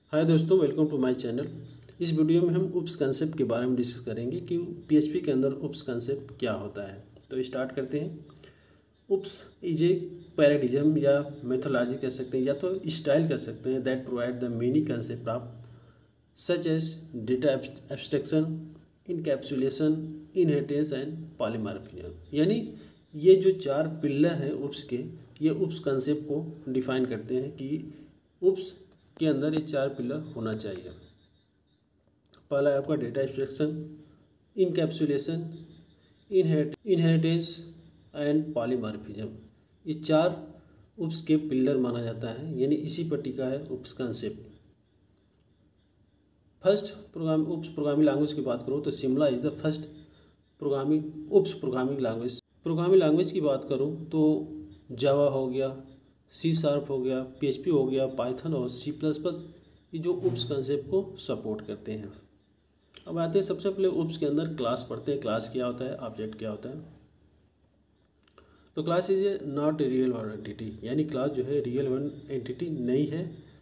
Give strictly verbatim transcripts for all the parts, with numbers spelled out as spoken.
हाय दोस्तों, welcome to my channel. इस video में हम उप्स कंसेप्ट के बारे में डिस्कस करेंगे कि पीएचपी के अंदर उप्स कंसेप्ट क्या होता है। तो स्टार्ट करते हैं। उप्स इज ए पैराडिज्म या मेथोलॉजी कह सकते हैं या तो स्टाइल कह सकते हैं that provide the many concept of such as data abstraction, encapsulation, inheritance and polymorphism. यानी ये जो चार पिलर हैं उप्स के, ये उप्स कंसेप्ट को डिफाइन करते हैं कि उप्स के अंदर ये चार पिलर होना चाहिए। पहला है आपका data abstraction, encapsulation, inheritance and polymorphism. ये चार उप्स के पिलर माना जाता है, यानी इसी पर टिका है OOPs concept. First program OOPs programming language की बात करूँ तो Simula is the first programming OOPs programming language. Programming language की बात करूँ तो जावा हो गया, सी शार्प हो गया, पीएचपी हो गया, पाइथन और सी प्लस प्लस, ये जो उप्स कंसेप्ट को सपोर्ट करते हैं। अब आते हैं सबसे पहले उप्स के अंदर क्लास पढ़ते हैं। क्लास क्या होता है, ऑब्जेक्ट क्या होता है। तो class is a not a real world entity, यानी क्लास जो है रियल वर्ल्ड एंटिटी नहीं है।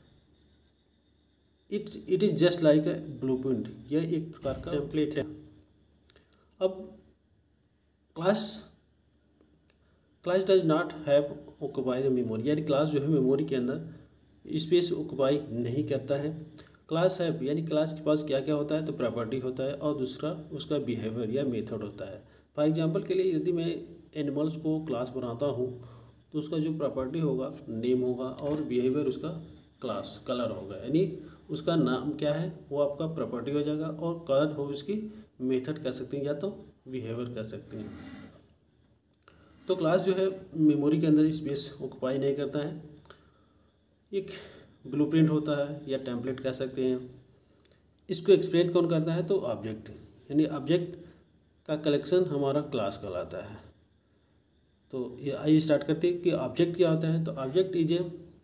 It it is just like a blueprint, यह एक प्रकार का टेम्पलेट है। अब class class does not have occupy the memory, यानी क्लास जो है मेमोरी के अंदर स्पेस ऑक्यूपाई नहीं करता है। क्लास है यानी क्लास के पास क्या क्या होता है, तो प्रॉपर्टी होता है और दूसरा उसका बिहेवियर या मेथड होता है। फॉर एग्जांपल के लिए यदि मैं एनिमल्स को क्लास बनाता हूँ तो उसका जो प्रॉपर्टी होगा नेम होगा और बिहेवियर उसका क्लास कलर होगा, यानी उसका नाम क्या है वो आपका प्रॉपर्टी हो जाएगा और कलर हो उसकी मेथड कह सकते हैं या तो बिहेवियर कह सकते हैं। तो क्लास जो है मेमोरी के अंदर स्पेस ऑक्यूपाई नहीं करता है, एक ब्लूप्रिंट होता है या टेम्पलेट कह सकते हैं। इसको एक्सप्लेन कौन करता है, तो ऑब्जेक्ट, यानी ऑब्जेक्ट का कलेक्शन हमारा क्लास कहलाता है। तो ये आइए स्टार्ट करते हैं कि ऑब्जेक्ट क्या होता है। तो object is a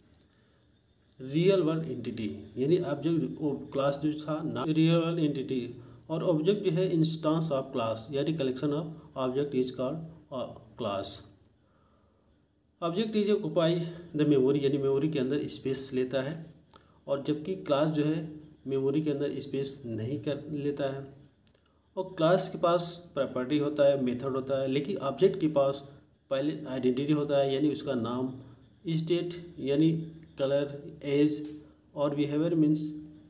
real world entity, यानी ऑब्जेक्ट क्लास जो था ना रियल वर्ल्ड एंटिटी, और ऑब्जेक्ट जो है इंस्टेंस ऑफ क्लास, यानी collection of object is called class. Object is occupy the memory, यानी मेमोरी के अंदर स्पेस लेता है, और जबकि क्लास जो है मेमोरी के अंदर स्पेस नहीं कर लेता है। और क्लास के पास प्रॉपर्टी होता है, मेथड होता है, लेकिन ऑब्जेक्ट के पास पहले आइडेंटिटी होता है, यानी उसका नाम, स्टेट यानी कलर, एज और बिहेवियर मीन्स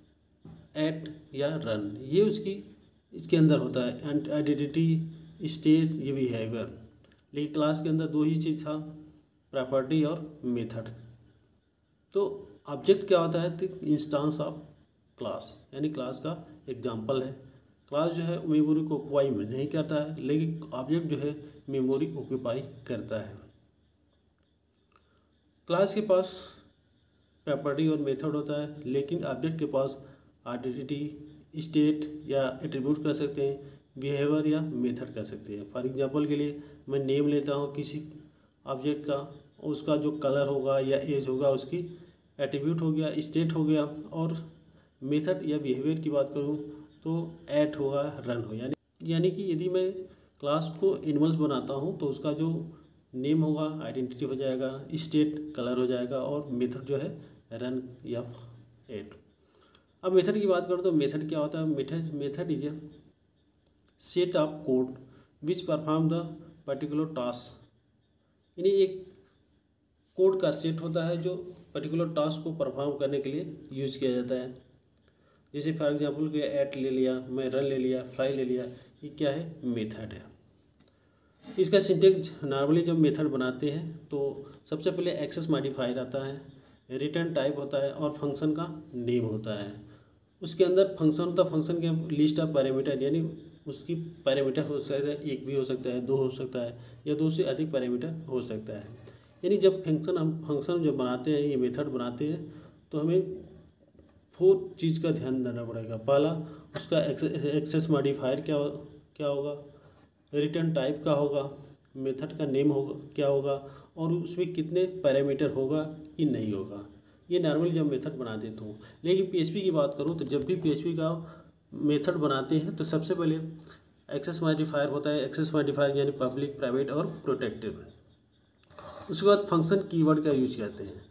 एट या रन, ये उसकी इसके अंदर होता है। एंड आइडेंटिटी, स्टेट, ये बिहेवियर। लेकिन क्लास के अंदर दो ही चीज़ था, प्रॉपर्टी और मेथड। तो ऑब्जेक्ट क्या होता है, तो इंस्टेंस ऑफ क्लास, यानी क्लास का एग्जांपल है। क्लास जो है मेमोरी को ऑक्यूपाई नहीं करता है, लेकिन ऑब्जेक्ट जो है मेमोरी ऑक्यूपाई करता है। क्लास के पास प्रॉपर्टी और मेथड होता है, लेकिन ऑब्जेक्ट के पास आइडेंटिटी, स्टेट या एट्रीब्यूट कर सकते हैं, बिहेवियर या मेथड कर सकते हैं। फॉर एग्जांपल के लिए मैं नेम लेता हूँ किसी ऑब्जेक्ट का, उसका जो कलर होगा या एज होगा उसकी एट्रीब्यूट हो गया, स्टेट हो गया, और मेथड या बिहेवियर की बात करूँ तो ऐट होगा, रन हो। यानी यानी कि यदि मैं क्लास को एनिमल्स बनाता हूँ तो उसका जो नेम होगा आइडेंटिटी हो जाएगा, स्टेट कलर हो जाएगा, और मेथड जो है रन या ऐट। अब मेथड की बात करूँ तो मेथड क्या होता है, method method is a set of code which perform the particular task, यानी एक कोड का सेट होता है जो पर्टिकुलर टास्क को परफॉर्म करने के लिए यूज किया जाता है। जैसे फॉर एग्जांपल कि ऐट ले लिया, मैं रन ले लिया, फ्लाई ले लिया, ये क्या है, मेथड है। इसका सिंटेक्स नॉर्मली जब मेथड बनाते हैं तो सबसे पहले एक्सेस मॉडिफायर आता है, रिटर्न टाइप होता है और फंक्शन का नेम होता है। उसके अंदर फंक्शन होता है, फंक्शन के लिस्ट ऑफ पैरामीटर, यानी उसकी पैरामीटर हो सकता है, एक भी हो सकता है, दो हो सकता है, या दो से अधिक पैरामीटर हो सकता है। यानी जब फंक्शन हम फंक्शन जब बनाते हैं, ये मेथड बनाते हैं, तो हमें फोर चीज़ का ध्यान देना पड़ेगा। पहला उसका एक्सेस मॉडिफायर क्या क्या होगा, रिटर्न टाइप का होगा, मेथड का नेम होगा क्या होगा, और उसमें कितने पैरामीटर होगा कि नहीं होगा। ये नॉर्मली जब मेथड बना देता हूँ। लेकिन पीएचपी की बात करूँ तो जब भी पीएचपी का मेथड बनाते हैं तो सबसे पहले एक्सेस मॉडिफायर होता है। एक्सेस मॉडिफायर यानी पब्लिक, प्राइवेट और प्रोटेक्टिव। उसके बाद फंक्शन कीवर्ड का यूज करते हैं।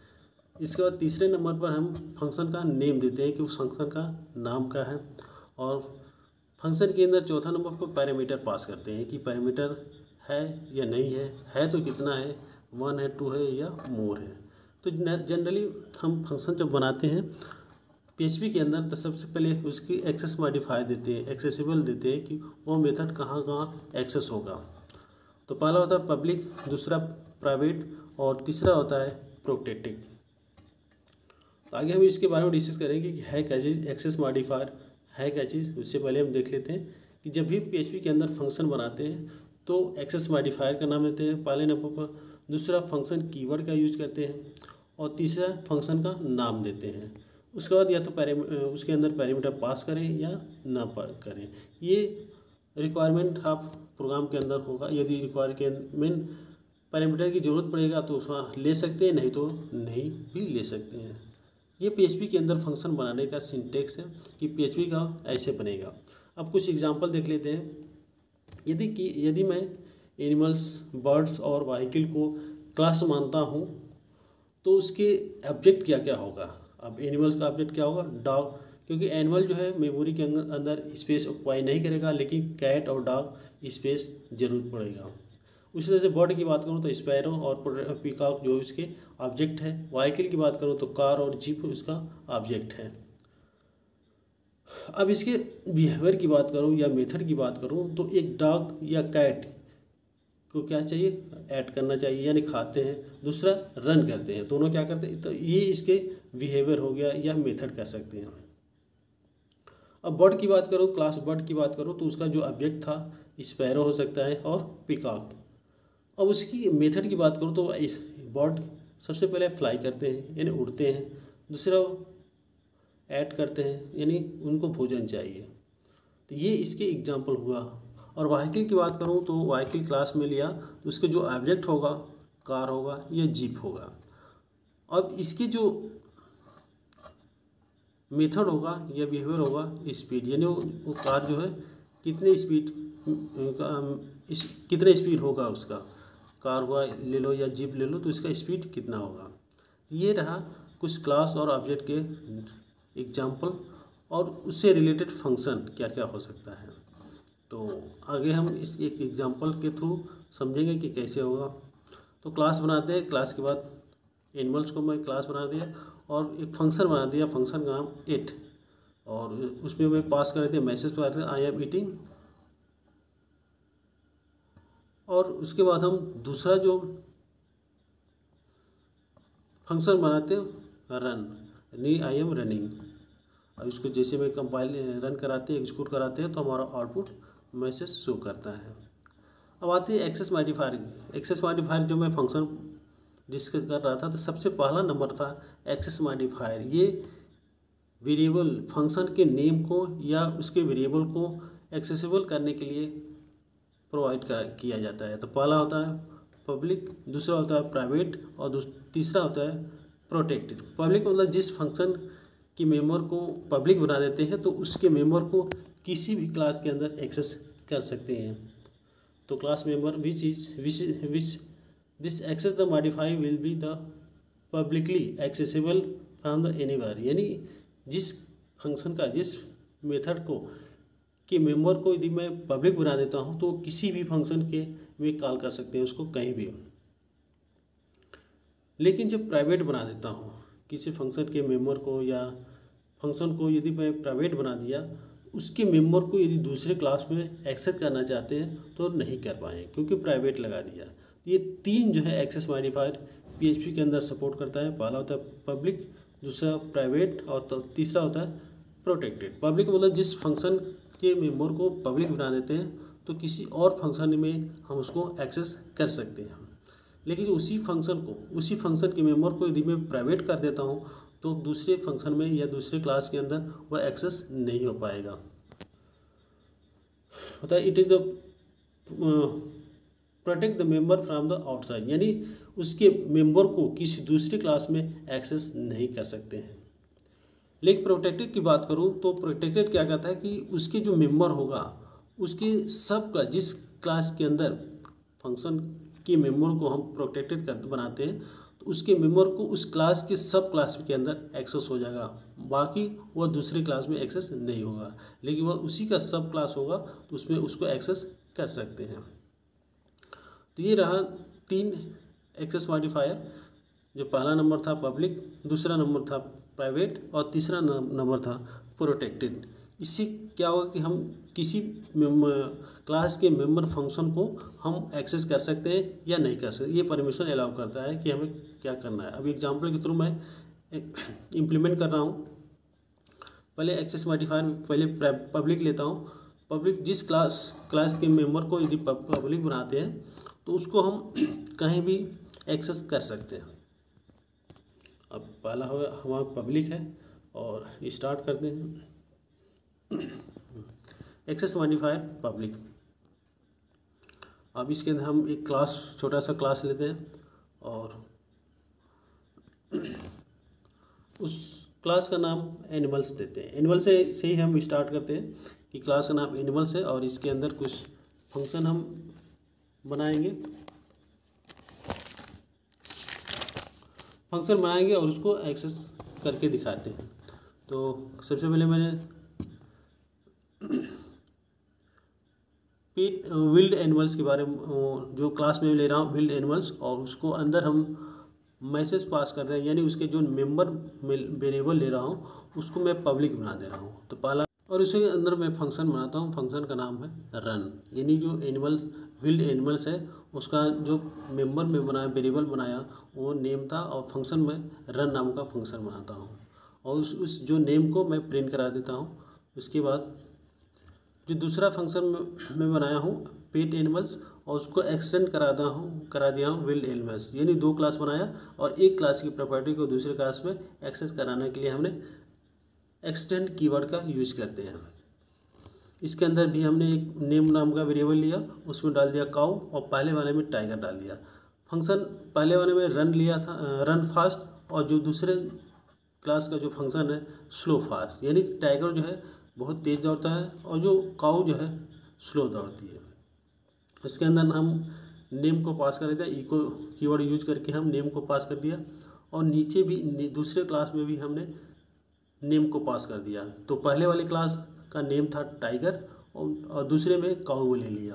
इसके बाद तीसरे नंबर पर हम फंक्शन का नेम देते हैं कि उस फंक्शन का नाम क्या है। और फंक्शन के अंदर चौथा नंबर पर पैरामीटर पास करते हैं कि पैरामीटर है या नहीं है, है तो कितना है, वन है, टू है या मोर है। तो जनरली हम फंक्शन जब बनाते हैं पीएचपी के अंदर तो सबसे पहले उसकी एक्सेस मॉडिफायर देते हैं, एक्सेसिबल देते हैं कि वो मेथड कहाँ कहाँ एक्सेस होगा। तो पहला होता है पब्लिक, दूसरा प्राइवेट और तीसरा होता है प्रोटेक्टेड। आगे हम इसके बारे में डिस्कस करेंगे कि है क्या चीज़ एक्सेस मॉडिफायर, है क्या चीज़। उससे पहले हम देख लेते हैं कि जब भी पीएचपी के अंदर फंक्शन बनाते हैं तो एक्सेस मॉडिफायर का नाम देते हैं पहले नंबर पर, दूसरा फंक्शन कीवर्ड का यूज करते हैं और तीसरा फंक्शन का नाम देते हैं। उसके बाद या तो पैरे उसके अंदर पैरामीटर पास करें या ना पास करें, ये रिक्वायरमेंट आप प्रोग्राम के अंदर होगा। यदि रिक्वायरमेंट पैरामीटर की ज़रूरत पड़ेगा तो उसमें ले सकते हैं, नहीं तो नहीं भी ले सकते हैं। ये पीएचपी के अंदर फंक्शन बनाने का सिंटेक्स है कि पीएचपी का ऐसे बनेगा। अब कुछ एग्जांपल देख लेते हैं। यदि कि यदि मैं एनिमल्स, बर्ड्स और व्हीकल को क्लास मानता हूँ तो उसके ऑब्जेक्ट क्या क्या होगा। अब एनिमल्स का ऑब्जेक्ट क्या होगा, डॉग, क्योंकि एनिमल जो है मेमोरी के अंदर स्पेस ऑक्युपाई नहीं करेगा, लेकिन कैट और डॉग स्पेस जरूर पड़ेगा। उसी तरह से बर्ड की बात करूँ तो स्पैरो और पीकॉक जो इसके ऑब्जेक्ट है। व्हीकल की बात करूँ तो कार और जीप उसका ऑब्जेक्ट है। अब इसके बिहेवियर की बात करूँ या मेथड की बात करूँ तो एक डॉग या कैट को क्या चाहिए, ऐड करना चाहिए, यानी खाते हैं, दूसरा रन करते हैं, दोनों क्या करते हैं। तो ये इसके बिहेवियर हो गया या मेथड कह सकते हैं। अब बर्ड की बात करूँ, क्लास बर्ड की बात करूँ तो उसका जो ऑब्जेक्ट था स्पैरो हो सकता है और पीकॉक। अब उसकी मेथड की बात करूँ तो बर्ड सबसे पहले फ्लाई करते हैं यानी उड़ते हैं, दूसरा ऐड करते हैं यानी उनको भोजन चाहिए। तो ये इसके एग्जांपल हुआ। और व्हीकल की बात करूँ तो व्हीकल क्लास में लिया तो उसके जो ऑब्जेक्ट होगा कार होगा या जीप होगा। अब इसके जो मेथड होगा या बिहेवियर होगा स्पीड, यानी वो कार जो है कितने स्पीड इस कितने स्पीड होगा उसका, कार हुआ ले लो या जीप ले लो तो इसका स्पीड कितना होगा। ये रहा कुछ क्लास और ऑब्जेक्ट के एग्जांपल और उससे रिलेटेड फंक्शन क्या क्या हो सकता है। तो आगे हम इस एक एग्जांपल के थ्रू समझेंगे कि कैसे होगा। तो क्लास बनाते हैं, क्लास के बाद एनिमल्स को मैं क्लास बना दिया और एक फंक्शन बना दिया, फंक्शन का नाम इट, और उसमें मैं पास कर दिया मैसेज कर दिया आई एम ईटिंग। और उसके बाद हम दूसरा जो फंक्शन बनाते हैं रन, यानी आई एम रनिंग। अब इसको जैसे में कंपाइल रन कराते हैं, एग्जीक्यूट कराते हैं तो हमारा आउटपुट मैसेज शो करता है। अब आते हैं एक्सेस मॉडिफायर। एक्सेस मॉडिफायर जो मैं फंक्शन डिस्कस कर रहा था तो सबसे पहला नंबर था एक्सेस मॉडिफायर। ये वेरिएबल फंक्शन के नेम को या उसके वेरिएबल को एक्सेसिबल करने के लिए प्रोवाइड किया जाता है। तो पहला होता है पब्लिक, दूसरा होता है प्राइवेट और तीसरा होता है प्रोटेक्टेड। पब्लिक मतलब जिस फंक्शन की मेंबर को पब्लिक बना देते हैं तो उसके मेंबर को किसी भी क्लास के अंदर एक्सेस कर सकते हैं। तो class member which is which which this access the modify will be the publicly accessible from the anywhere, यानी जिस फंक्शन का जिस मेथड को कि मेंबर को यदि मैं पब्लिक बना देता हूं तो किसी भी फंक्शन के में कॉल कर सकते हैं उसको कहीं भी। लेकिन जब प्राइवेट बना देता हूं किसी फंक्शन के मेंबर को या फंक्शन को यदि मैं प्राइवेट बना दिया, उसके मेंबर को यदि दूसरे क्लास में एक्सेस करना चाहते हैं तो नहीं कर पाएँ क्योंकि प्राइवेट लगा दिया। ये तीन जो है एक्सेस मॉडिफायर पीएचपी के अंदर सपोर्ट करता है। पहला होता है पब्लिक, दूसरा प्राइवेट और तीसरा होता है प्रोटेक्टेड। पब्लिक मतलब जिस फंक्शन के मेंबर को पब्लिक बना देते हैं तो किसी और फंक्शन में हम उसको एक्सेस कर सकते हैं। लेकिन उसी फंक्शन को उसी फंक्शन के मेंबर को यदि मैं प्राइवेट कर देता हूँ तो दूसरे फंक्शन में या दूसरे क्लास के अंदर वह एक्सेस नहीं हो पाएगा। होता है it is the protect the member from the outside, यानी उसके मेंबर को किसी दूसरे क्लास में एक्सेस नहीं कर सकते हैं। लेकिन प्रोटेक्टेड की बात करूं तो प्रोटेक्टेड क्या कहता है कि उसके जो मेंबर होगा उसके सब का जिस क्लास के अंदर फंक्शन के मेंबर को हम प्रोटेक्टेड कर बनाते हैं तो उसके मेंबर को उस क्लास के सब क्लास के अंदर एक्सेस हो जाएगा, बाकी वह दूसरी क्लास में एक्सेस नहीं होगा। लेकिन वह उसी का सब क्लास होगा तो उसमें उसको एक्सेस कर सकते हैं। तो ये रहा तीन एक्सेस मॉडिफायर, जो पहला नंबर था पब्लिक, दूसरा नंबर था प्राइवेट और तीसरा नंबर था प्रोटेक्टेड। इससे क्या होगा कि हम किसी क्लास के मेंबर फंक्शन को हम एक्सेस कर सकते हैं या नहीं कर सकते, ये परमिशन अलाउ करता है कि हमें क्या करना है। अब एग्जांपल के थ्रू मैं इम्प्लीमेंट कर रहा हूँ। पहले एक्सेस मॉडिफायर पहले पब्लिक लेता हूँ। पब्लिक जिस क्लास क्लास के मेंबर को यदि पब्लिक बनाते हैं तो उसको हम कहीं भी एक्सेस कर सकते हैं। अब पहला हो हमारा पब्लिक है और स्टार्ट करते हैं एक्सेस मॉडिफायर पब्लिक। अब इसके अंदर हम एक क्लास, छोटा सा क्लास लेते हैं और उस क्लास का नाम एनिमल्स देते हैं। एनिमल से से ही हम स्टार्ट करते हैं कि क्लास का नाम एनिमल्स है और इसके अंदर कुछ फंक्शन हम बनाएंगे फंक्शन बनाएंगे और उसको एक्सेस करके दिखाते हैं। तो सबसे पहले मैंने पेट विल्ड एनिमल्स के बारे में जो क्लास में ले रहा हूँ विल्ड एनिमल्स, और उसको अंदर हम मैसेज पास कर रहे हैं, यानी उसके जो मेंबर वेरिएबल ले रहा हूँ उसको मैं पब्लिक बना दे रहा हूँ। तो पहला, और उसके अंदर मैं फंक्शन बनाता हूँ, फंक्शन का नाम है रन, यानी जो एनिमल विल्ड एनिमल्स है उसका जो मेंबर में बनाया वेरिएबल बनाया वो नेम था, और फंक्शन में रन नाम का फंक्शन बनाता हूँ और उस उस जो नेम को मैं प्रिंट करा देता हूँ। उसके बाद जो दूसरा फंक्शन मैं बनाया हूँ पेट एनिमल्स, और उसको एक्सटेंड कराता हूँ करा दिया हूँ विल्ड एनिमल्स, यानी दो क्लास बनाया और एक क्लास की प्रॉपर्टी को दूसरे क्लास में एक्सेस कराने के लिए हमने एक्सटेंड कीवर्ड का यूज करते हैं। इसके अंदर भी हमने एक नेम नाम का वेरिएबल लिया, उसमें डाल दिया काऊ और पहले वाले में टाइगर डाल दिया। फंक्शन पहले वाले में रन लिया था, रन फास्ट, और जो दूसरे क्लास का जो फंक्शन है स्लो फास्ट, यानी टाइगर जो है बहुत तेज़ दौड़ता है और जो काऊ जो है स्लो दौड़ती है। उसके अंदर हम नेम को पास कर दिया, इको कीवर्ड यूज करके हम नेम को पास कर दिया, और नीचे भी दूसरे क्लास में भी हमने नेम को पास कर दिया। तो पहले वाले क्लास का नेम था टाइगर और दूसरे में काऊ ले लिया।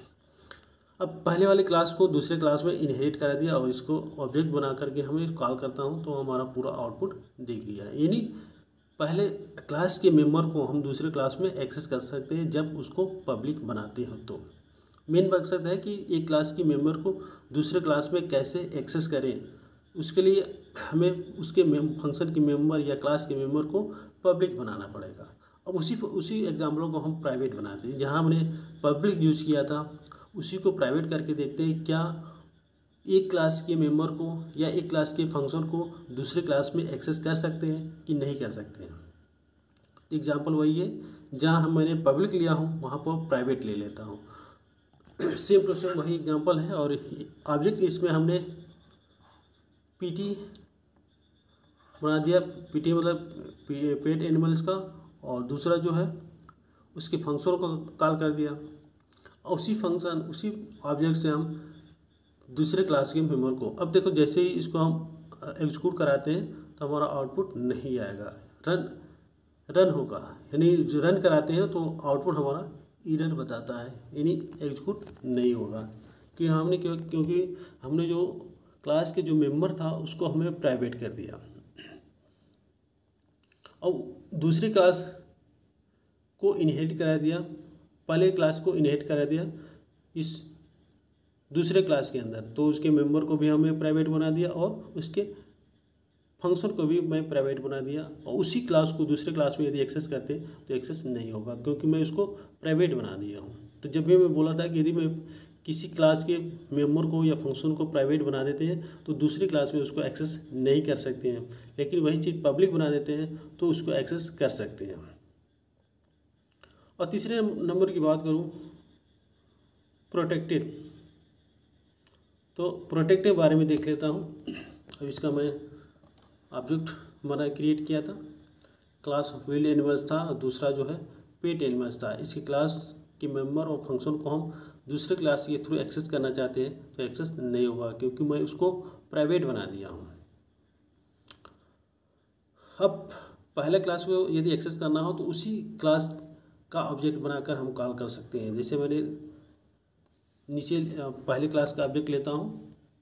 अब पहले वाले क्लास को दूसरे क्लास में इनहेरिट करा दिया और इसको ऑब्जेक्ट बना करके हमें कॉल करता हूँ तो हमारा पूरा आउटपुट दिख गया। यानी पहले क्लास के मेंबर को हम दूसरे क्लास में एक्सेस कर सकते हैं जब उसको पब्लिक बनाते हैं। तो मेन मकसद है कि एक क्लास की मेंबर को दूसरे क्लास में कैसे एक्सेस करें, उसके लिए हमें उसके फंक्शन के मेंबर या क्लास के मेंबर को पब्लिक बनाना पड़ेगा। अब उसी उसी एग्जाम्पलों को हम प्राइवेट बनाते हैं। जहाँ हमने पब्लिक यूज़ किया था उसी को प्राइवेट करके देखते हैं क्या एक क्लास के मेंबर को या एक क्लास के फंक्शन को दूसरे क्लास में एक्सेस कर सकते हैं कि नहीं कर सकते हैं। एग्जाम्पल वही है, जहाँ हम मैंने पब्लिक लिया हूँ वहाँ पर प्राइवेट ले लेता हूँ। सेम टू सेम वही एग्जाम्पल है, और ऑब्जेक्ट इसमें हमने पीटी बना दिया। पीटी मतलब पेट एनिमल्स का, और दूसरा जो है उसके फंक्शन को कॉल कर दिया, और उसी फंक्शन उसी ऑब्जेक्ट से हम दूसरे क्लास के मेंबर को, अब देखो जैसे ही इसको हम एग्जीक्यूट कराते हैं तो हमारा आउटपुट नहीं आएगा, रन रन होगा। यानी जो रन कराते हैं तो आउटपुट हमारा एरर बताता है, यानी एग्जीक्यूट नहीं होगा कि हमने क्यों क्योंकि हमने जो क्लास के जो मेंबर था उसको हमने प्राइवेट कर दिया। और दूसरी क्लास को इनहेरिट करा दिया, पहले क्लास को इनहेरिट करा दिया इस दूसरे क्लास के अंदर, तो उसके मेंबर को भी हमें प्राइवेट बना दिया और उसके फंक्शन को भी मैं प्राइवेट बना दिया। और उसी क्लास को दूसरे क्लास में यदि एक्सेस करते तो एक्सेस नहीं होगा क्योंकि मैं उसको प्राइवेट बना दिया हूँ। तो जब भी मैं बोला था कि यदि मैं किसी क्लास के मेंबर को या फंक्शन को प्राइवेट बना देते हैं तो दूसरी क्लास में उसको एक्सेस नहीं कर सकते हैं, लेकिन वही चीज़ पब्लिक बना देते हैं तो उसको एक्सेस कर सकते हैं। और तीसरे नंबर की बात करूं प्रोटेक्टेड, तो प्रोटेक्ट के बारे में देख लेता हूं। अब इसका मैं ऑब्जेक्ट मैंने क्रिएट किया था, क्लास विल्ड एनिमल्स था और दूसरा जो है पेट एनिमल्स था। इसकी क्लास के मेंबर और फंक्शन को हम दूसरे क्लास के थ्रू एक्सेस करना चाहते हैं तो एक्सेस नहीं होगा, क्योंकि मैं उसको प्राइवेट बना दिया हूँ। अब पहले क्लास को यदि एक्सेस करना हो तो उसी क्लास का ऑब्जेक्ट बनाकर हम कॉल कर सकते हैं। जैसे मैंने नीचे पहले क्लास का ऑब्जेक्ट लेता हूँ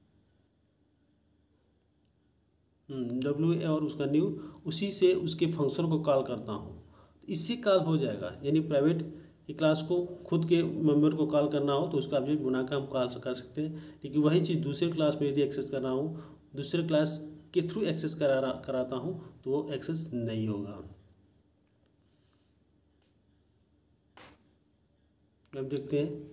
डब्ल्यू और उसका न्यू, उसी से उसके फंक्शन को कॉल करता हूँ, इससे कॉल हो जाएगा। यानी प्राइवेट की क्लास को खुद के मेंबर को कॉल करना हो तो उसका ऑब्जेक्ट बनाकर हम कॉल कर सकते हैं। लेकिन वही चीज़ दूसरे क्लास में यदि एक्सेस कर रहा हूँ, दूसरे क्लास के थ्रू एक्सेस करा कराता हूँ तो वो एक्सेस नहीं होगा। अब देखते हैं,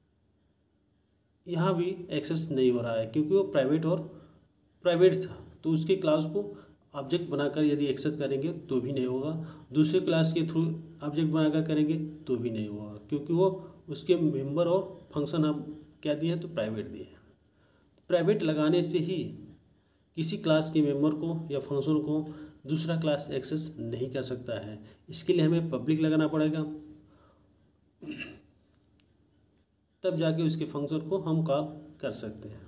यहाँ भी एक्सेस नहीं हो रहा है क्योंकि वो प्राइवेट और प्राइवेट था, तो उसके क्लास को ऑब्जेक्ट बनाकर यदि एक्सेस करेंगे तो भी नहीं होगा। दूसरे क्लास के थ्रू ऑब्जेक्ट बनाकर करेंगे तो भी नहीं होगा, क्योंकि वो उसके मेंबर और फंक्शन हम क्या दिए हैं तो प्राइवेट दिए हैं। प्राइवेट लगाने से ही किसी क्लास के मेंबर को या फंक्शन को दूसरा क्लास एक्सेस नहीं कर सकता है। इसके लिए हमें पब्लिक लगाना पड़ेगा, तब जाके उसके फंक्शन को हम कॉल कर सकते हैं।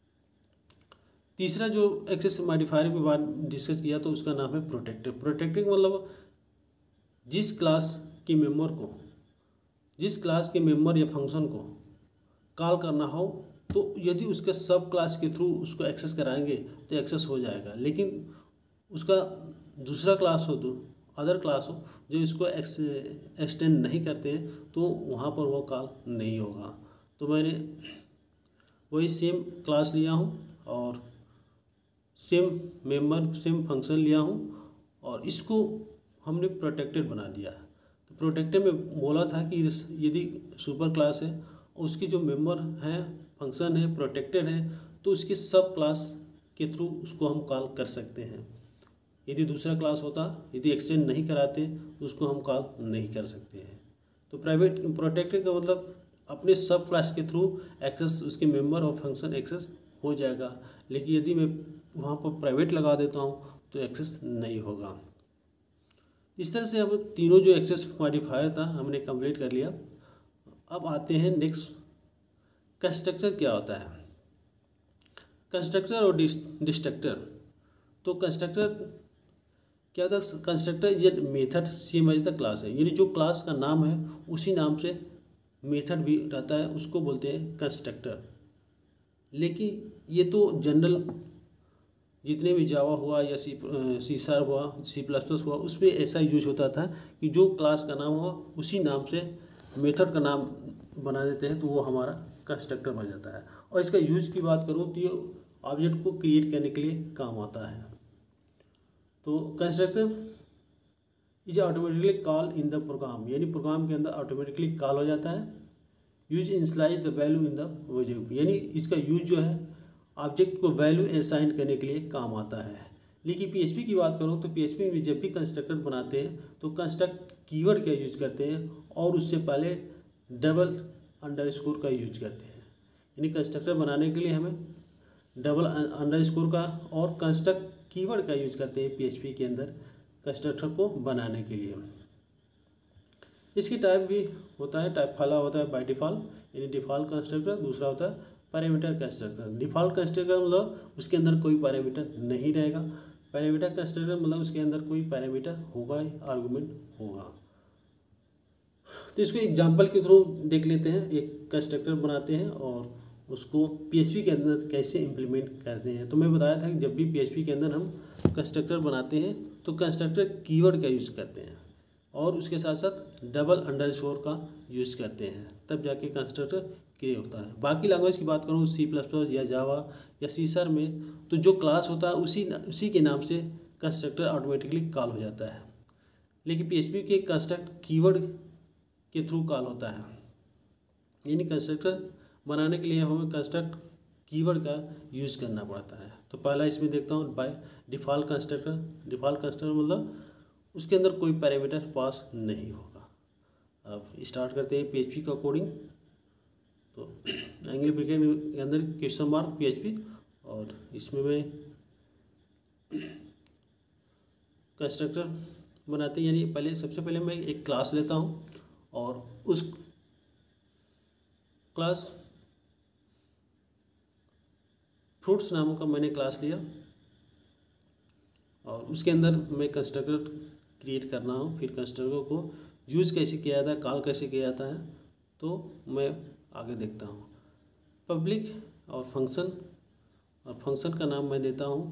तीसरा जो एक्सेस मॉडिफायर के बाद डिस्कस किया तो उसका नाम है प्रोटेक्टिव। प्रोटेक्टिव मतलब जिस क्लास के मेंबर को जिस क्लास के मेंबर या फंक्शन को कॉल करना हो तो यदि उसके सब क्लास के थ्रू उसको एक्सेस कराएंगे तो एक्सेस हो जाएगा। लेकिन उसका दूसरा क्लास हो तो अदर क्लास हो जो इसको एक्सटेंड नहीं करते हैं तो वहाँ पर वो कॉल नहीं होगा। तो मैंने वही सेम क्लास लिया हूँ और सेम मेंबर सेम फंक्शन लिया हूँ और इसको हमने प्रोटेक्टेड बना दिया। तो प्रोटेक्टेड में बोला था कि यदि सुपर क्लास है और उसके जो मेंबर हैं फंक्शन है प्रोटेक्टेड है तो उसके सब क्लास के थ्रू उसको हम कॉल कर सकते हैं। यदि दूसरा क्लास होता, यदि एक्सटेंड नहीं कराते तो उसको हम कॉल नहीं कर सकते हैं। तो प्राइवेट प्रोटेक्टेड का मतलब अपने सब क्लास के थ्रू एक्सेस उसके मेंबर और फंक्शन एक्सेस हो जाएगा। लेकिन यदि मैं वहाँ पर प्राइवेट लगा देता हूँ तो एक्सेस नहीं होगा। इस तरह से अब तीनों जो एक्सेस मॉडिफायर था हमने कंप्लीट कर लिया। अब आते हैं नेक्स्ट, कंस्ट्रक्टर क्या होता है। कंस्ट्रक्टर और डिस्ट्रक्टर। तो कंस्ट्रक्टर क्या होता है, constructor is a method same as the class है, यानी जो क्लास का नाम है उसी नाम से मेथड भी रहता है, उसको बोलते हैं कंस्ट्रक्टर। लेकिन ये तो जनरल जितने भी जावा हुआ या सी सी शार्प हुआ सी प्लस प्लस हुआ उसमें ऐसा यूज होता था कि जो क्लास का नाम हो उसी नाम से मेथड का नाम बना देते हैं तो वो हमारा कंस्ट्रक्टर बन जाता है। और इसका यूज़ की बात करूँ तो ये ऑब्जेक्ट को क्रिएट करने के लिए काम आता है। तो constructor is automatically call in the program, यानी प्रोग्राम के अंदर ऑटोमेटिकली कॉल हो जाता है। Use initialise the value in the object, यानी इसका यूज जो है ऑब्जेक्ट को वैल्यू असाइन करने के लिए काम आता है। लेकिन पीएचपी की बात करूँ तो पीएचपी में जब भी कंस्ट्रक्टर बनाते हैं तो कंस्ट्रक्ट कीवर्ड का यूज करते हैं और उससे पहले डबल अंडरस्कोर का यूज करते हैं। यानी कंस्ट्रक्टर बनाने के लिए हमें डबल अंडरस्कोर का और कंस्ट्रक्ट कीवर्ड का यूज करते हैं पीएचपी के अंदर कंस्ट्रक्टर को बनाने के लिए। इसकी टाइप भी होता है, टाइप पहला होता है बाय डिफ़ॉल्ट यानी डिफ़ॉल्ट कंस्ट्रक्टर, दूसरा होता है पैरामीटर कंस्ट्रक्टर। डिफ़ॉल्ट कंस्ट्रक्टर मतलब उसके अंदर कोई पैरामीटर नहीं रहेगा, पैरामीटर कंस्ट्रक्टर मतलब उसके अंदर कोई पैरामीटर होगा, आर्गुमेंट होगा। तो इसको एग्जांपल के थ्रू देख लेते हैं। एक कंस्ट्रक्टर बनाते हैं और उसको पीएचपी के अंदर कैसे इम्प्लीमेंट करते हैं। तो मैं बताया था कि जब भी पीएचपी के अंदर हम कंस्ट्रक्टर बनाते हैं तो कंस्ट्रक्टर कीवर्ड का यूज़ करते हैं और उसके साथ साथ डबल अंडरस्कोर का यूज़ करते हैं, तब जाके कंस्ट्रक्टर क्रिएट होता है। बाकी लैंग्वेज की बात करूँ सी प्लस प्लस या जावा या सी शार्प में तो जो क्लास होता है उसी उसी के नाम से कंस्ट्रक्टर ऑटोमेटिकली कॉल हो जाता है। लेकिन पीएचपी के कंस्ट्रक्ट कीवर्ड के थ्रू कॉल होता है, यानी कंस्ट्रक्टर बनाने के लिए हमें कंस्ट्रक्ट कीवर्ड का यूज़ करना पड़ता है। तो पहला इसमें देखता हूँ by default constructor. Default constructor मतलब उसके अंदर कोई पैरामीटर पास नहीं होगा। अब स्टार्ट करते हैं पीएचपी का कोडिंग। तो एंगल ब्रैकेट के अंदर क्वेश्चन मार्क पीएचपी और इसमें मैं कंस्ट्रक्टर बनाते हैं, यानी पहले सबसे पहले मैं एक क्लास लेता हूँ और उस क्लास फ्रूट्स नामों का मैंने क्लास लिया और उसके अंदर मैं कंस्ट्रक्टर क्रिएट करना हूँ। फिर कंस्ट्रक्टर को यूज़ कैसे किया जाता है, कॉल कैसे किया जाता है, तो मैं आगे देखता हूँ। पब्लिक और फंक्शन, और फंक्शन का नाम मैं देता हूँ,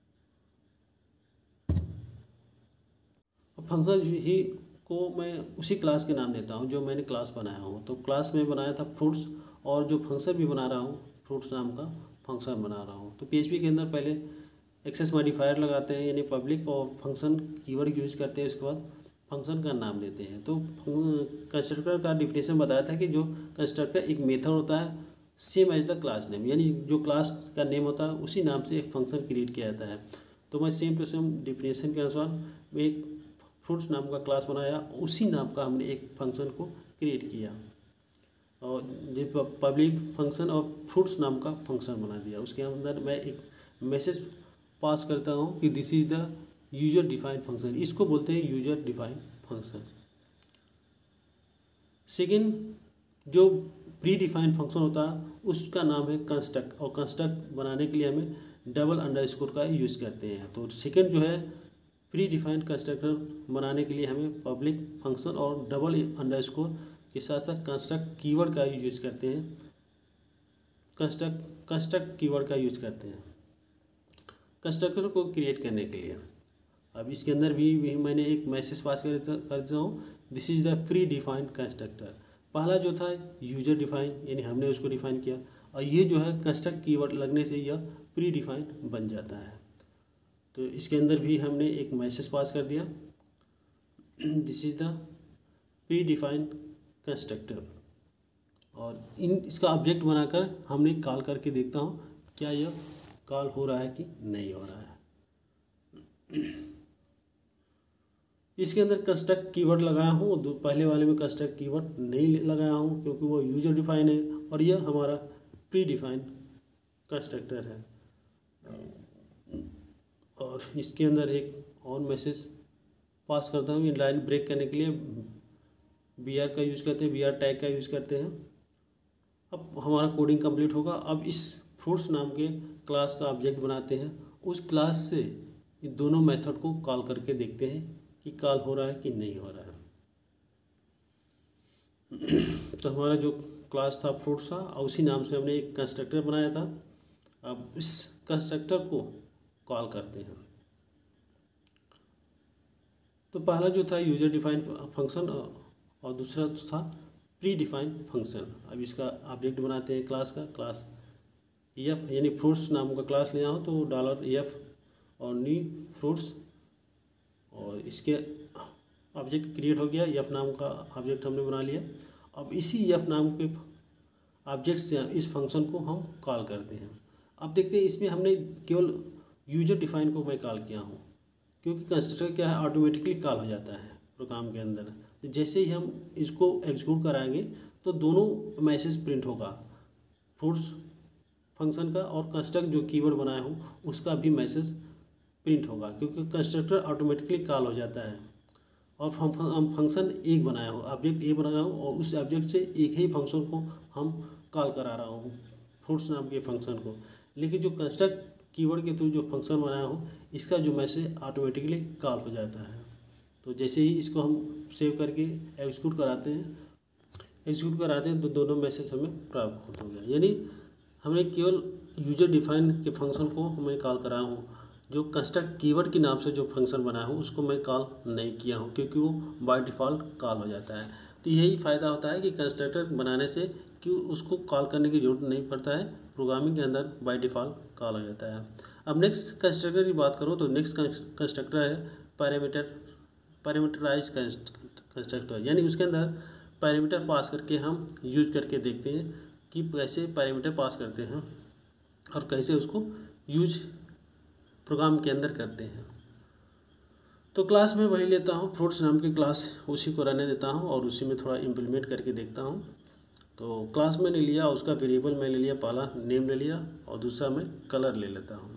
फंक्शन ही को मैं उसी क्लास के नाम देता हूँ जो मैंने क्लास बनाया हूँ। तो क्लास में बनाया था फ्रूट्स, और जो फंक्शन भी बना रहा हूँ फ्रूट्स नाम का फंक्शन बना रहा हूँ। तो पीएचपी के अंदर पहले एक्सेस मॉडिफायर लगाते हैं, यानी पब्लिक और फंक्शन कीवर्ड यूज़ करते हैं, उसके बाद फंक्शन का नाम देते हैं। तो कंस्ट्रक्टर का डिफिनेशन बताया था कि जो कंस्ट्रक्टर एक मेथड होता है same as the class name, यानी जो क्लास का नेम होता है उसी नाम से एक फंक्शन क्रिएट किया जाता है। तो मैं सेम टू सेम डिफिनेशन के अनुसार मैं एक फ्रूट्स नाम का क्लास बनाया, उसी नाम का हमने एक फंक्शन को क्रिएट किया और जो पब्लिक फंक्शन और फ्रूट्स नाम का फंक्शन बना दिया। उसके अंदर मैं एक मैसेज पास करता हूँ कि this is the user defined function, इसको बोलते हैं यूजर डिफाइंड फंक्शन। सेकेंड, जो प्री डिफाइंड फंक्शन होता है उसका नाम है कंस्ट्रक्ट, और कंस्ट्रक्ट बनाने के लिए हमें डबल अंडरस्कोर का यूज़ करते हैं। तो सेकेंड जो है प्री डिफाइंड कंस्ट्रक्टर बनाने के लिए हमें पब्लिक फंक्शन और डबल अंडरस्कोर के साथ साथ कंस्ट्रक्ट कीवर्ड का यूज़ करते हैं, कंस्ट्रक्ट कंस्ट्रक्ट कीवर्ड का यूज़ करते हैं कंस्ट्रक्टर को क्रिएट करने के लिए। अब इसके अंदर भी, भी मैंने एक मैसेज पास कर देता कर देता हूँ, this is the predefined constructor. पहला जो था यूजर डिफाइन, यानी हमने उसको डिफाइन किया, और ये जो है कंस्ट्रक्ट कीवर्ड लगने से यह प्री डिफाइंड बन जाता है। तो इसके अंदर भी हमने एक मैसेज पास कर दिया, this is the predefined constructor, और इन इसका ऑब्जेक्ट बनाकर हमने कॉल करके देखता हूँ क्या यह कॉल हो रहा है कि नहीं हो रहा है। इसके अंदर कंस्ट्रक्ट कीवर्ड लगाया हूँ, दो पहले वाले में कंस्ट्रक्ट कीवर्ड नहीं लगाया हूँ क्योंकि वो यूजर डिफाइन है, और यह हमारा प्री डिफाइंड कंस्ट्रक्टर है। और इसके अंदर एक और मैसेज पास करता हूँ, इन लाइन ब्रेक करने के लिए बी आर का यूज़ करते हैं, बी आर टैग का यूज़ करते हैं। अब हमारा कोडिंग कंप्लीट होगा। अब इस फ्रूट्स नाम के क्लास का ऑब्जेक्ट बनाते हैं, उस क्लास से इन दोनों मेथड को कॉल करके देखते हैं कि कॉल हो रहा है कि नहीं हो रहा है। तो हमारा जो क्लास था फ्रूट्स था, और उसी नाम से हमने एक कंस्ट्रक्टर बनाया था। अब इस कंस्ट्रक्टर को कॉल करते हैं। तो पहला जो था यूजर डिफाइंड फंक्शन, और दूसरा था प्री डिफाइंड फंक्शन। अब इसका ऑब्जेक्ट बनाते हैं क्लास का, क्लास एफ, यानी फ्रूट्स नाम का क्लास लिया हो तो डॉलर एफ और न्यू फ्रूट्स, और इसके ऑब्जेक्ट क्रिएट हो गया, एफ नाम का ऑब्जेक्ट हमने बना लिया। अब इसी एफ नाम के ऑब्जेक्ट से इस फंक्शन को हम कॉल करते हैं। अब देखते हैं इसमें हमने केवल यूजर डिफाइन को मैं कॉल किया हूँ, क्योंकि कंस्ट्रक्टर क्या है ऑटोमेटिकली कॉल हो जाता है प्रोग्राम के अंदर। तो जैसे ही हम इसको एग्जीक्यूट कराएंगे तो दोनों मैसेज प्रिंट होगा, फ्रूट्स फंक्शन का और कंस्ट्रक्ट जो कीवर्ड बनाया हूँ उसका भी मैसेज प्रिंट होगा, क्योंकि कंस्ट्रक्टर ऑटोमेटिकली कॉल हो जाता है। और हम फंक्शन एक बनाया हो, ऑब्जेक्ट ए बनाया हो, और उस ऑब्जेक्ट से एक ही फंक्शन को हम कॉल करा रहा हूँ, फ्रूट्स नाम के फंक्शन को। लेकिन जो कंस्ट्रक्ट कीवर्ड के थ्रू जो फंक्शन बनाया हूँ इसका जो मैसेज ऑटोमेटिकली कॉल हो जाता है। तो जैसे ही इसको हम सेव करके एग्जीक्यूट कराते हैं एग्जीक्यूट कराते हैं तो दोनों मैसेज हमें प्राप्त हो गया। यानी हमने केवल यूजर डिफाइन के फंक्शन को मैं कॉल कराया हूँ, जो कंस्ट्रक्ट कीवर्ड के नाम से जो फंक्शन बनाया हूँ उसको मैं कॉल नहीं किया हूँ, क्योंकि वो बाय डिफ़ॉल्ट कॉल हो जाता है। तो यही फ़ायदा होता है कि कंस्ट्रक्टर बनाने से कि उसको कॉल करने की ज़रूरत नहीं पड़ता है, प्रोग्रामिंग के अंदर बाय डिफ़ॉल्ट कॉल हो जाता है। अब नेक्स्ट कंस्ट्रक्टर की बात करूँ तो नेक्स्ट कंस्ट्रक्टर है पैरामीटर पैरामीटराइज कंस्ट्रक्टर, यानी उसके अंदर पैरामीटर पास करके हम यूज करके देखते हैं कि कैसे पैरामीटर पास करते हैं और कैसे उसको यूज प्रोग्राम के अंदर करते हैं। तो क्लास में वही लेता हूँ, फ्रूट्स नाम की क्लास, उसी को रहने देता हूँ और उसी में थोड़ा इम्प्लीमेंट करके देखता हूँ। तो क्लास मैंने लिया, उसका वेरिएबल मैं ले लिया, पहला नेम ले लिया और दूसरा मैं कलर ले लेता हूँ।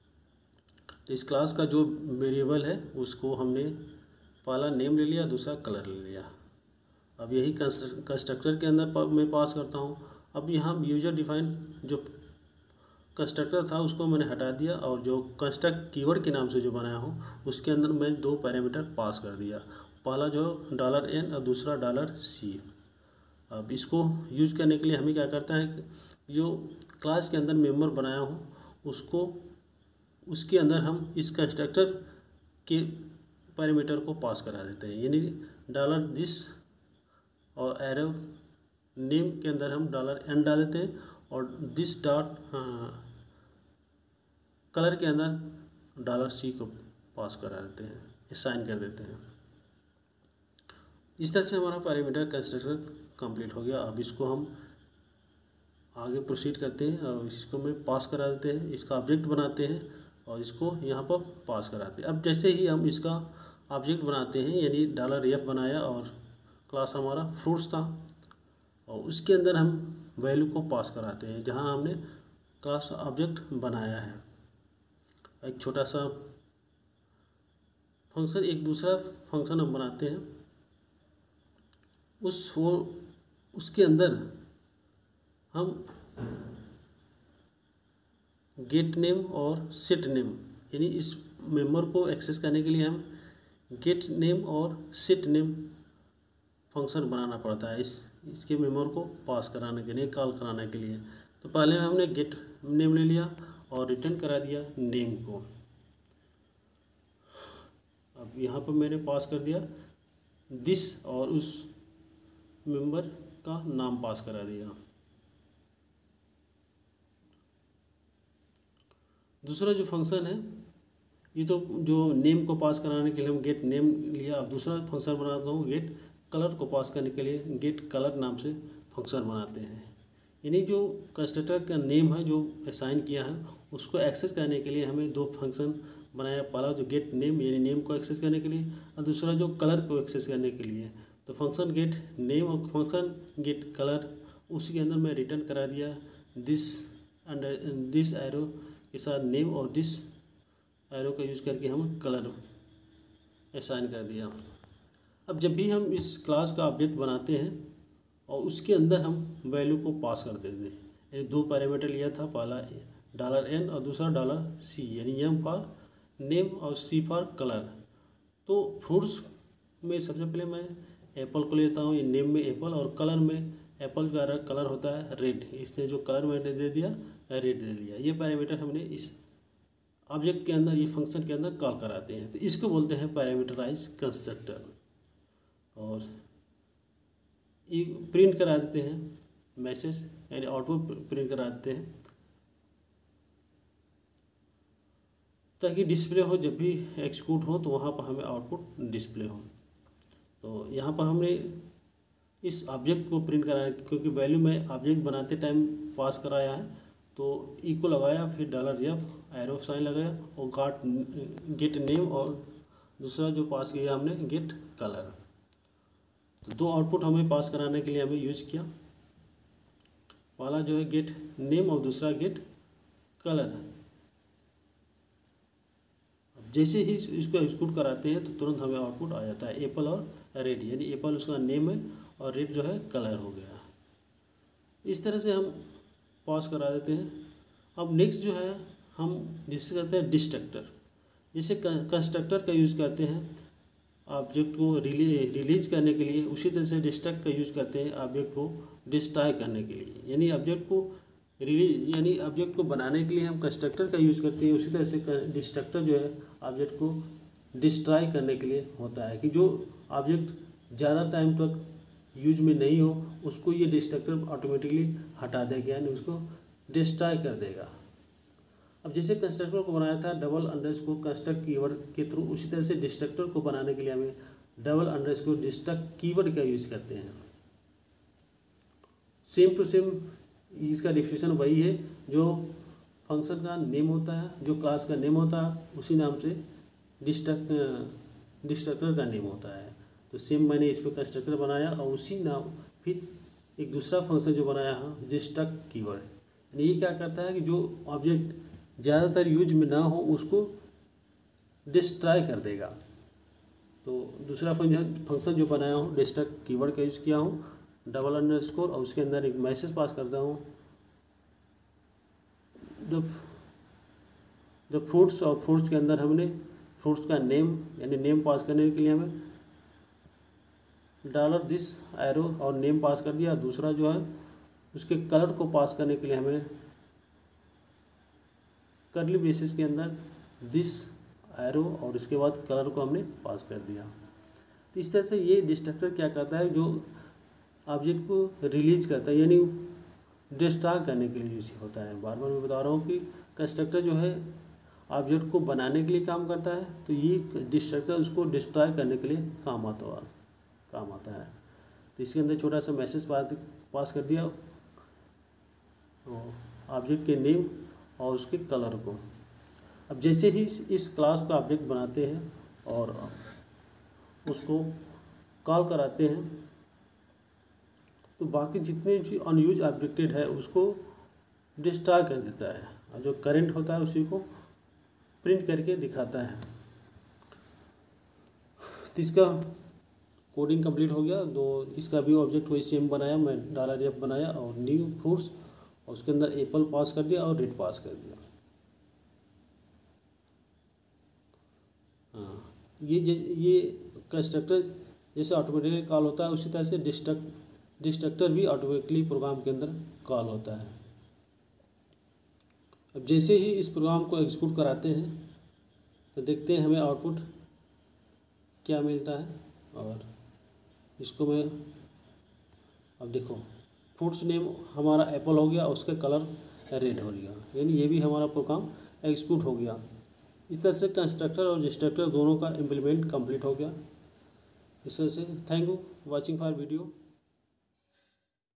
तो इस क्लास का जो वेरिएबल है उसको हमने पहला नेम ले लिया, दूसरा कलर ले लिया। अब यही कंस्ट्रक्टर के अंदर मैं पास करता हूँ अब यहाँ यूजर डिफाइन जो कंस्ट्रक्टर था उसको मैंने हटा दिया और जो कंस्ट्रक्ट कीवर्ड के नाम से जो बनाया हूँ उसके अंदर मैं दो पैरामीटर पास कर दिया, पहला जो डॉलर एन और दूसरा डॉलर सी। अब इसको यूज करने के लिए हमें क्या करता है कि जो क्लास के अंदर मेंबर बनाया हूँ उसको उसके अंदर हम इस कंस्ट्रक्टर के पैरामीटर को पास करा देते हैं, यानी डॉलर दिस और एरो नेम के अंदर हम डॉलर एन डाल देते हैं और दिस डॉट कलर के अंदर डॉलर सी को पास करा देते हैं, असाइन कर देते हैं। इस तरह से हमारा पैरामीटर कंस्ट्रक्टर कंप्लीट हो गया। अब इसको हम आगे प्रोसीड करते हैं और इसको में पास करा देते हैं, इसका ऑब्जेक्ट बनाते हैं और इसको यहाँ पर पास कराते हैं। अब जैसे ही हम इसका ऑब्जेक्ट बनाते हैं, यानी डॉलर एफ बनाया और क्लास हमारा फ्रूट्स था और उसके अंदर हम वैल्यू को पास कराते हैं जहाँ हमने क्लास ऑब्जेक्ट बनाया है। एक छोटा सा फंक्शन, एक दूसरा फंक्शन हम बनाते हैं, उस वो उसके अंदर हम गेट नेम और सेट नेम, यानी इस मेंबर को एक्सेस करने के लिए हम गेट नेम और सेट नेम फंक्शन बनाना पड़ता है इस इसके मेंबर को पास कराने के लिए, कॉल कराने के लिए। तो पहले हमने गेट नेम ले लिया और रिटर्न करा दिया नेम को। अब यहाँ पर मैंने पास कर दिया दिस और उस मेंबर का नाम पास करा दिया। दूसरा जो फंक्शन है, ये तो जो नेम को पास कराने के लिए हम गेट नेम लिया। अब दूसरा फंक्शन बनाता हूँ गेट कलर को पास करने के लिए गेट कलर नाम से फंक्शन बनाते हैं, यानी जो कंस्ट्रक्टर का नेम है जो असाइन किया है उसको एक्सेस करने के लिए हमें दो फंक्शन बनाया, पहला जो गेट नेम यानी नेम को एक्सेस करने के लिए और दूसरा जो कलर को एक्सेस करने के लिए। तो फंक्शन गेट नेम और फंक्शन गेट कलर, उसी के अंदर मैं रिटर्न करा दिया दिस अंडर दिस एरो के साथ नेम और दिस एरो का यूज़ करके हम कलर असाइन कर दिया। अब जब भी हम इस क्लास का ऑब्जेक्ट बनाते हैं और उसके अंदर हम वैल्यू को पास कर देते हैं, यानी दो पैरामीटर लिया था, पहला डॉलर एन और दूसरा डॉलर सी, यानी एम फॉर नेम और सी फॉर कलर। तो फ्रूट्स में सबसे पहले मैं एप्पल को लेता हूँ, ये नेम में एप्पल और कलर में एप्पल का कलर होता है रेड, इसने जो कलर मैंने दे दिया रेड दे दिया। ये पैरामीटर हमने इस ऑब्जेक्ट के अंदर, ये फंक्शन के अंदर कॉल कराते हैं, तो इसको बोलते हैं पैरामीटराइज कंस्ट्रक्टर। और ये प्रिंट करा देते हैं मैसेज, यानी आउटपुट प्रिंट करा देते हैं ताकि डिस्प्ले हो, जब भी एक्सिक्यूट हो तो वहाँ पर हमें आउटपुट डिस्प्ले हो। तो यहाँ पर हमने इस ऑब्जेक्ट को प्रिंट कराया, क्योंकि वैल्यू में ऑब्जेक्ट बनाते टाइम पास कराया है, तो ई को लगाया, फिर डॉलर एफ एरो साइन लगाया और गाट गेट नेम और दूसरा जो पास किया हमने गेट कलर। तो दो आउटपुट हमें पास कराने के लिए हमें यूज किया, पहला जो है गेट नेम और दूसरा गेट कलर। अब जैसे ही इसको एक्सिक्यूट कराते हैं तो तुरंत हमें आउटपुट आ जाता है एप्पल और रेड, यानी एप्पल उसका नेम है और रेड जो है कलर हो गया। इस तरह से हम पास करा देते हैं। अब नेक्स्ट जो है हम जिससे करते हैं डिस्ट्रक्टर, जिसे कंस्ट्रक्टर का यूज़ करते हैं ऑब्जेक्ट को रिली रिलीज करने के लिए, उसी तरह से डिस्ट्रक्ट का यूज़ करते हैं ऑब्जेक्ट को डिस्ट्रॉय करने के लिए, यानी ऑब्जेक्ट को रिलीज यानी ऑब्जेक्ट को बनाने के लिए हम कंस्ट्रक्टर का यूज़ करते हैं, उसी तरह से डिस्ट्रक्टर जो है ऑब्जेक्ट को डिस्ट्रॉय करने के लिए होता है कि जो ऑब्जेक्ट ज़्यादा टाइम तक यूज में नहीं हो उसको ये डिस्ट्रक्टर ऑटोमेटिकली हटा देगा, यानी उसको डिस्ट्रॉय कर देगा। अब जैसे कंस्ट्रक्टर को बनाया था डबल अंडरस्कोर कंस्ट्रक्ट कीवर्ड के थ्रू, उसी तरह से डिस्ट्रक्टर को बनाने के लिए हमें डबल अंडरस्कोर डिस्ट्रक्ट कीवर्ड का यूज़ करते हैं। सेम टू सेम इसका डिफिनेशन वही है, जो फंक्शन का नेम होता है, जो क्लास का नेम होता है, उसी नाम से डिस्ट्रक्ट डिस्ट्रक्टर का नेम होता है। तो सेम मैंने इस पर कंस्ट्रक्टर बनाया और उसी नाम फिर एक दूसरा फंक्शन जो बनाया है डिस्ट्रक्ट कीवर्ड, यानी ये क्या करता है कि जो ऑब्जेक्ट ज़्यादातर यूज में ना हो उसको डिस्ट्रॉय कर देगा। तो दूसरा फंक्शन फंक्शन जो बनाया हूँ डिस्ट्रक्ट कीवर्ड का यूज़ किया हूँ डबल अंडरस्कोर और उसके अंदर एक मैसेज पास करता हूँ। जो जो फ्रूट्स और फ्रूट्स के अंदर हमने फ्रूट्स का नेम यानी नेम पास करने के लिए हमें डॉलर दिस एरो और नेम पास कर दिया। दूसरा जो है उसके कलर को पास करने के लिए हमें करली ब्रेसेस के अंदर दिस एरो और उसके बाद कलर को हमने पास कर दिया। तो इस तरह से ये डिस्ट्रक्टर क्या करता है, जो ऑब्जेक्ट को रिलीज करता है यानी डिस्ट्रॉय करने के लिए यूज होता है। बार बार मैं बता रहा हूँ कि कंस्ट्रक्टर जो है ऑब्जेक्ट को बनाने के लिए काम करता है, तो ये डिस्ट्रक्टर उसको डिस्ट्रॉय करने के लिए काम आता है काम आता है तो इसके अंदर छोटा सा मैसेज पास पास कर दिया ऑब्जेक्ट के नेम और उसके कलर को। अब जैसे ही इस, इस क्लास का ऑब्जेक्ट बनाते हैं और उसको कॉल कराते हैं तो बाकी जितने भी अनयूज ऑब्जेक्टेड है उसको डिस्ट्रॉय कर देता है और जो करंट होता है उसी को प्रिंट करके दिखाता है। तो इसका कोडिंग कंप्लीट हो गया। दो इसका भी ऑब्जेक्ट वही सेम बनाया, मैं डॉलर एफ बनाया और न्यू फ्रूट्स और उसके अंदर एप्पल पास कर दिया और रेड पास कर दिया। हाँ, ये ये कंस्ट्रक्टर जैसे ऑटोमेटिकली कॉल होता है उसी तरह से डिस्ट्रक्ट डिस्ट्रक्टर भी ऑटोमेटिकली प्रोग्राम के अंदर कॉल होता है। अब जैसे ही इस प्रोग्राम को एग्जीक्यूट कराते हैं तो देखते हैं हमें आउटपुट क्या मिलता है। और इसको मैं अब देखो फ्रूट्स नेम हमारा एप्पल हो गया और उसका कलर रेड हो गया, यानी ये भी हमारा प्रोग्राम एग्जीक्यूट हो गया। इस तरह से कंस्ट्रक्टर और डिस्ट्रक्टर दोनों का इम्प्लीमेंट कंप्लीट हो गया। इस तरह से thank you watching for video.